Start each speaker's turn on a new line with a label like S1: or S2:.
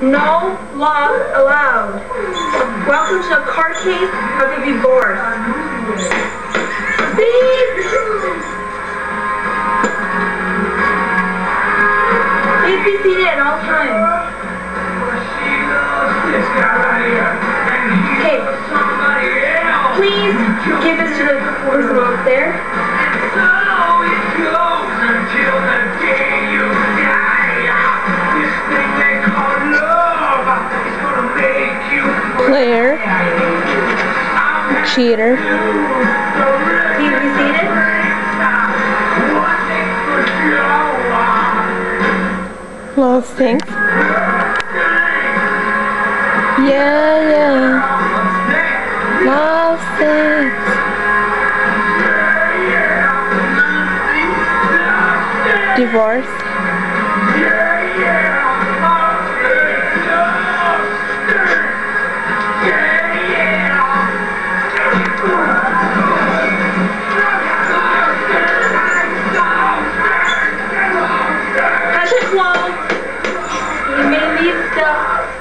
S1: No love allowed. Welcome to the card case of the divorce. Please be seated at all times. Okay. Please give this to the person up there.
S2: Player. Cheater.
S1: Please be seated.
S2: Lovestinks. Yeah. Lovestinks. Divorce.
S1: Touch it close. You may leave stuff.